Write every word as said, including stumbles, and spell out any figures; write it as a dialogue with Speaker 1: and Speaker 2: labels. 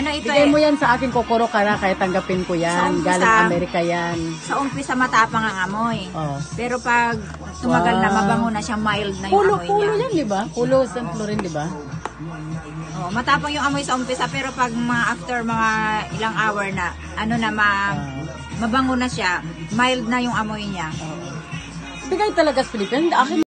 Speaker 1: Ano ito
Speaker 2: Bigay
Speaker 1: eh,
Speaker 2: mo yan sa akin, Kokoro Kara, kaya tanggapin ko
Speaker 1: Sa
Speaker 2: yan.
Speaker 1: umpisa.
Speaker 2: Galing Amerika yan.
Speaker 1: sa umpisa matapang ang amoy.
Speaker 2: Oh.
Speaker 1: Pero pag tumagal na,
Speaker 2: Wow.
Speaker 1: mabango na siya, mild na yung
Speaker 2: Pulo,
Speaker 1: amoy
Speaker 2: pulo
Speaker 1: niya.
Speaker 2: yan, di ba? Pulo San Florin, di ba?
Speaker 1: Oh, matapang yung amoy sa umpisa, pero pag mga after mga ilang hour na, ano na, ma, mabango na siya, mild na yung amoy niya.
Speaker 2: Bigay talaga sa Philippines. Akin